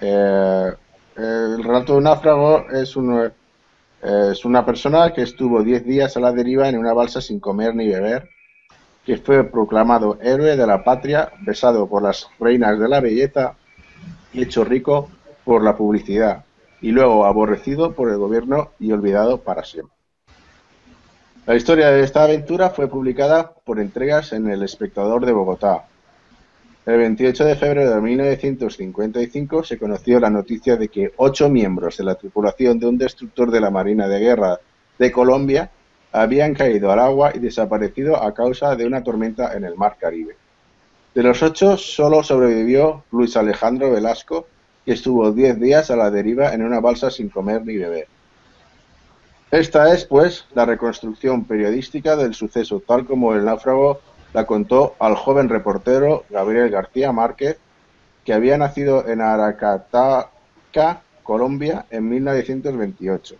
Eh, el relato de un náufrago es una persona que estuvo 10 días a la deriva en una balsa sin comer ni beber, que fue proclamado héroe de la patria, besado por las reinas de la belleza y hecho rico por la publicidad, y luego aborrecido por el gobierno y olvidado para siempre. La historia de esta aventura fue publicada por entregas en El Espectador de Bogotá. El 28 de febrero de 1955 se conoció la noticia de que 8 miembros de la tripulación de un destructor de la Marina de Guerra de Colombia habían caído al agua y desaparecido a causa de una tormenta en el Mar Caribe. De los 8, solo sobrevivió Luis Alejandro Velasco, que estuvo 10 días a la deriva en una balsa sin comer ni beber. Esta es, pues, la reconstrucción periodística del suceso, tal como el náufrago la contó al joven reportero Gabriel García Márquez, que había nacido en Aracataca, Colombia, en 1928.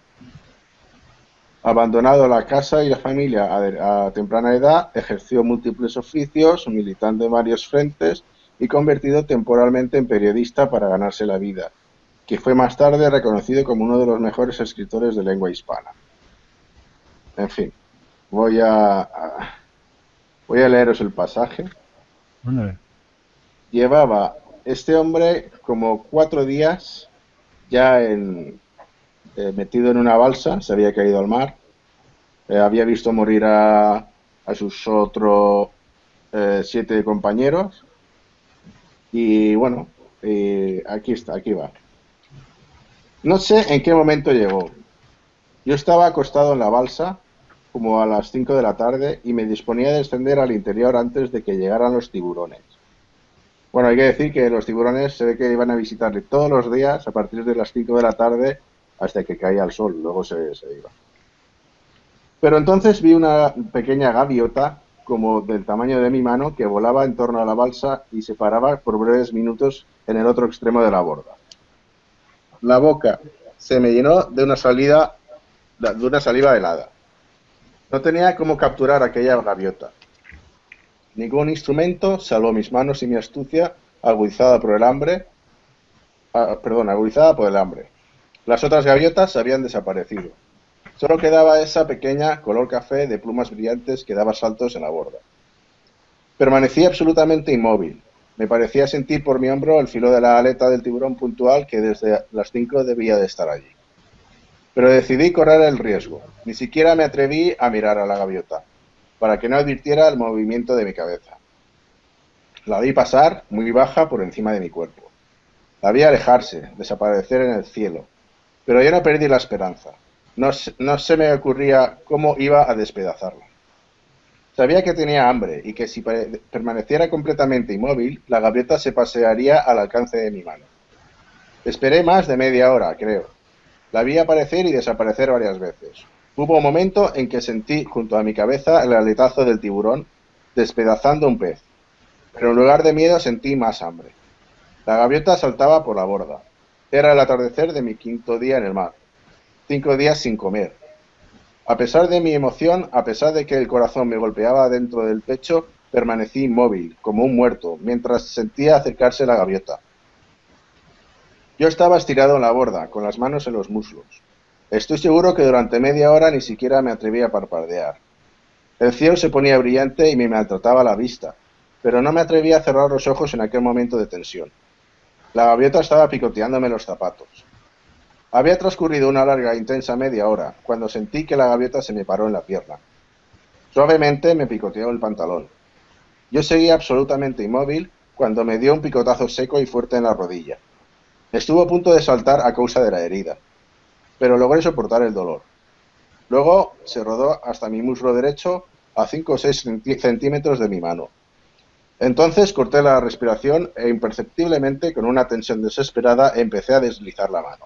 Abandonado la casa y la familia a temprana edad, ejerció múltiples oficios, militando en varios frentes y convertido temporalmente en periodista para ganarse la vida, que fue más tarde reconocido como uno de los mejores escritores de lengua hispana. En fin, voy a, voy a leeros el pasaje. Ándale. Llevaba este hombre como 4 días ya metido en una balsa, se había caído al mar, había visto morir a sus otros 7 compañeros y bueno, aquí está, aquí va. No sé en qué momento llegó. Yo estaba acostado en la balsa como a las 5 de la tarde y me disponía a descender al interior antes de que llegaran los tiburones. Bueno, hay que decir que los tiburones se ve que iban a visitarle todos los días a partir de las 5 de la tarde hasta que caía el sol, luego se iba. Pero entonces vi una pequeña gaviota, como del tamaño de mi mano, que volaba en torno a la balsa y se paraba por breves minutos en el otro extremo de la borda. La boca se me llenó de una saliva helada. No tenía cómo capturar aquella gaviota. Ningún instrumento, salvo mis manos y mi astucia, agudizada por el hambre, agudizada por el hambre. Las otras gaviotas habían desaparecido. Solo quedaba esa pequeña, color café, de plumas brillantes que daba saltos en la borda. Permanecí absolutamente inmóvil. Me parecía sentir por mi hombro el filo de la aleta del tiburón puntual que desde las 5 debía de estar allí. Pero decidí correr el riesgo. Ni siquiera me atreví a mirar a la gaviota, para que no advirtiera el movimiento de mi cabeza. La vi pasar, muy baja, por encima de mi cuerpo. La vi alejarse, desaparecer en el cielo. Pero yo no perdí la esperanza. No se me ocurría cómo iba a despedazarla. Sabía que tenía hambre y que si permaneciera completamente inmóvil, la gaviota se pasearía al alcance de mi mano. Esperé más de media hora, creo. La vi aparecer y desaparecer varias veces. Hubo un momento en que sentí junto a mi cabeza el aletazo del tiburón despedazando un pez, pero en lugar de miedo sentí más hambre. La gaviota saltaba por la borda. Era el atardecer de mi 5.º día en el mar. 5 días sin comer. A pesar de mi emoción, a pesar de que el corazón me golpeaba dentro del pecho, permanecí inmóvil, como un muerto, mientras sentía acercarse la gaviota. Yo estaba estirado en la borda, con las manos en los muslos. Estoy seguro que durante media hora ni siquiera me atreví a parpadear. El cielo se ponía brillante y me maltrataba la vista, pero no me atreví a cerrar los ojos en aquel momento de tensión. La gaviota estaba picoteándome los zapatos. Había transcurrido una larga e intensa media hora, cuando sentí que la gaviota se me paró en la pierna. Suavemente me picoteó el pantalón. Yo seguía absolutamente inmóvil cuando me dio un picotazo seco y fuerte en la rodilla. Estuvo a punto de saltar a causa de la herida, pero logré soportar el dolor. Luego se rodó hasta mi muslo derecho a 5 o 6 centímetros de mi mano. Entonces corté la respiración e imperceptiblemente, con una tensión desesperada, empecé a deslizar la mano.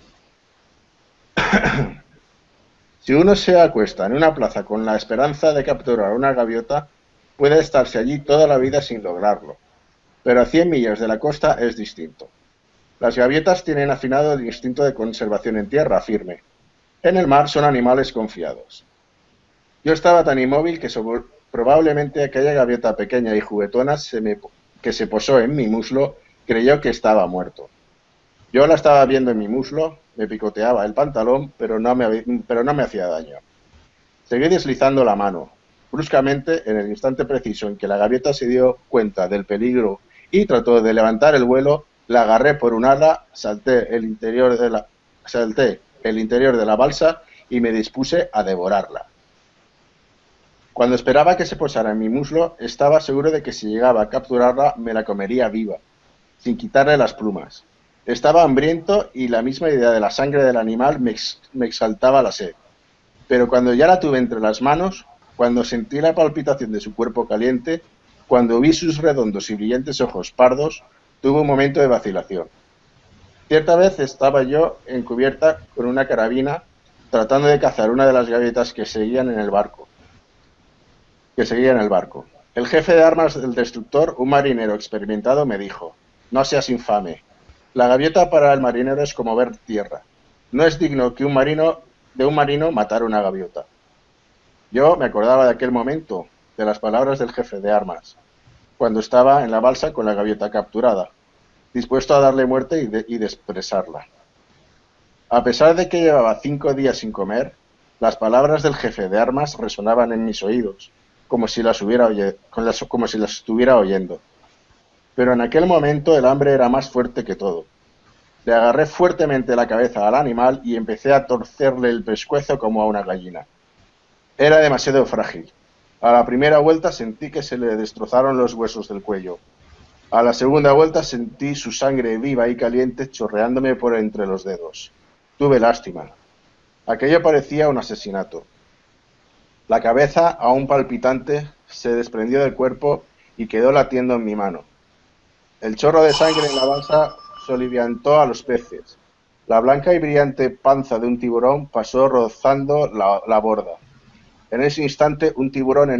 Si uno se acuesta en una plaza con la esperanza de capturar una gaviota, puede estarse allí toda la vida sin lograrlo. Pero a 100 millas de la costa es distinto. Las gaviotas tienen afinado el instinto de conservación en tierra firme. En el mar son animales confiados. Yo estaba tan inmóvil que probablemente aquella gaviota pequeña y juguetona que se posó en mi muslo creyó que estaba muerto. Yo la estaba viendo en mi muslo, me picoteaba el pantalón, pero no me hacía daño. Seguí deslizando la mano. Bruscamente, en el instante preciso en que la gaviota se dio cuenta del peligro y trató de levantar el vuelo, la agarré por un ala, salté el interior de la balsa y me dispuse a devorarla. Cuando esperaba que se posara en mi muslo, estaba seguro de que si llegaba a capturarla me la comería viva, sin quitarle las plumas. Estaba hambriento y la misma idea de la sangre del animal me exaltaba la sed. Pero cuando ya la tuve entre las manos, cuando sentí la palpitación de su cuerpo caliente, cuando vi sus redondos y brillantes ojos pardos, tuve un momento de vacilación. Cierta vez estaba yo en cubierta con una carabina tratando de cazar una de las gaviotas que seguían en el barco. El jefe de armas del destructor, un marinero experimentado, me dijo: no seas infame. La gaviota para el marinero es como ver tierra. No es digno que de un marino matar una gaviota. Yo me acordaba de aquel momento, de las palabras del jefe de armas, cuando estaba en la balsa con la gaviota capturada, dispuesto a darle muerte y despresarla. A pesar de que llevaba 5 días sin comer, las palabras del jefe de armas resonaban en mis oídos, como si las estuviera oyendo. Pero en aquel momento el hambre era más fuerte que todo. Le agarré fuertemente la cabeza al animal y empecé a torcerle el pescuezo como a una gallina. Era demasiado frágil. A la primera vuelta sentí que se le destrozaron los huesos del cuello. A la segunda vuelta sentí su sangre viva y caliente chorreándome por entre los dedos. Tuve lástima. Aquello parecía un asesinato. La cabeza, aún palpitante, se desprendió del cuerpo y quedó latiendo en mi mano. El chorro de sangre en la balsa soliviantó a los peces. La blanca y brillante panza de un tiburón pasó rozando la borda. En ese instante, un tiburón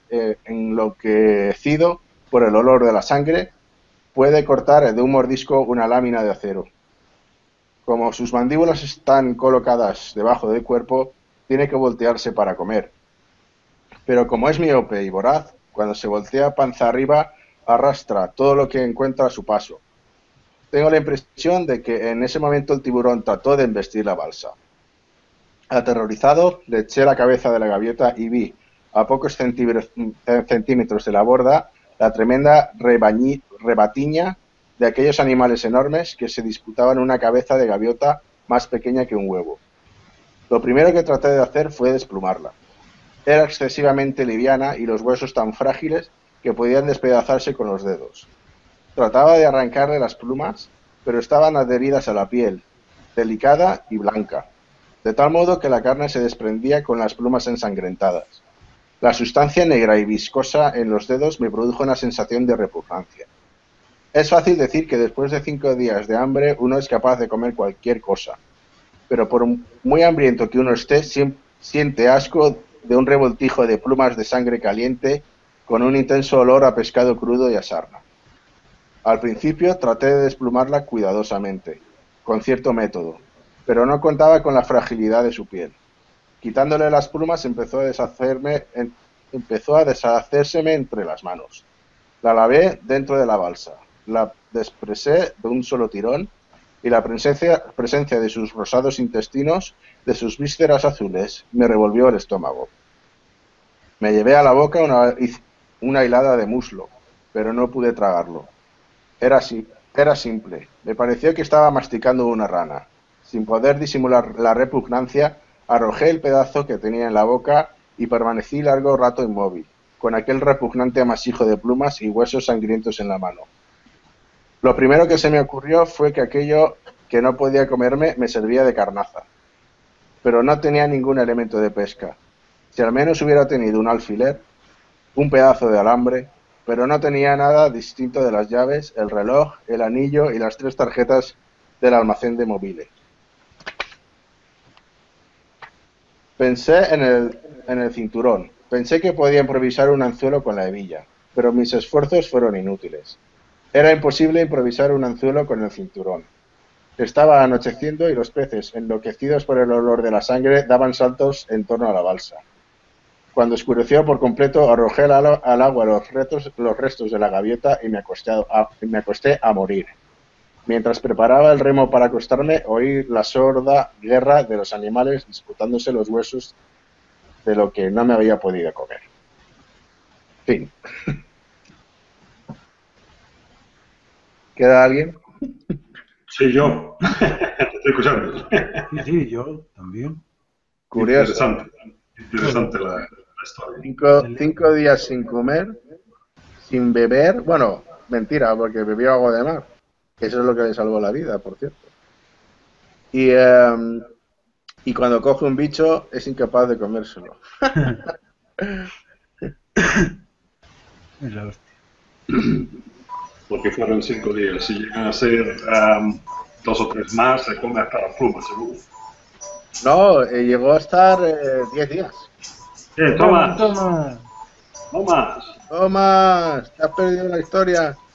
enloquecido por el olor de la sangre puede cortar de un mordisco una lámina de acero. Como sus mandíbulas están colocadas debajo del cuerpo, tiene que voltearse para comer. Pero como es miope y voraz, cuando se voltea panza arriba, arrastra todo lo que encuentra a su paso. Tengo la impresión de que en ese momento el tiburón trató de embestir la balsa. Aterrorizado, le eché la cabeza de la gaviota y vi, a pocos centímetros de la borda, la tremenda rebatiña de aquellos animales enormes que se disputaban una cabeza de gaviota más pequeña que un huevo. Lo primero que traté de hacer fue desplumarla. Era excesivamente liviana y los huesos tan frágiles que podían despedazarse con los dedos. Trataba de arrancarle las plumas, pero estaban adheridas a la piel, delicada y blanca, de tal modo que la carne se desprendía con las plumas ensangrentadas. La sustancia negra y viscosa en los dedos me produjo una sensación de repugnancia. Es fácil decir que después de 5 días de hambre uno es capaz de comer cualquier cosa, pero por muy hambriento que uno esté, siente asco de un revoltijo de plumas de sangre caliente con un intenso olor a pescado crudo y a sarna. Al principio traté de desplumarla cuidadosamente, con cierto método, pero no contaba con la fragilidad de su piel. Quitándole las plumas empezó a deshacérseme entre las manos. La lavé dentro de la balsa, la despresé de un solo tirón y la presencia de sus rosados intestinos, de sus vísceras azules, me revolvió el estómago. Me llevé a la boca una hilada de muslo, pero no pude tragarlo. Era simple. Me pareció que estaba masticando una rana. Sin poder disimular la repugnancia, arrojé el pedazo que tenía en la boca y permanecí largo rato inmóvil, con aquel repugnante amasijo de plumas y huesos sangrientos en la mano. Lo primero que se me ocurrió fue que aquello que no podía comerme me servía de carnaza. Pero no tenía ningún elemento de pesca. Si al menos hubiera tenido un alfiler, un pedazo de alambre, pero no tenía nada distinto de las llaves, el reloj, el anillo y las 3 tarjetas del almacén de Mobile. Pensé en el cinturón. Pensé que podía improvisar un anzuelo con la hebilla, pero mis esfuerzos fueron inútiles. Era imposible improvisar un anzuelo con el cinturón. Estaba anocheciendo y los peces, enloquecidos por el olor de la sangre, daban saltos en torno a la balsa. Cuando oscureció por completo, arrojé al agua los restos de la gaviota y me acosté a morir. Mientras preparaba el remo para acostarme, oí la sorda guerra de los animales disputándose los huesos de lo que no me había podido comer. Fin. ¿Queda alguien? Sí, yo. Te estoy escuchando. Sí, yo también. Curioso. Interesante la historia. Cinco días sin comer, sin beber. Bueno, mentira, porque bebió agua de mar. Eso es lo que le salvó la vida, por cierto. Y cuando coge un bicho, es incapaz de comérselo. Es la hostia. Porque fueron 5 días. Si llegan a ser 2 o 3 más, se come hasta la pluma, seguro. No, llegó a estar 10 días. Tomás, Toma. no más. Tomás, te has perdido la historia.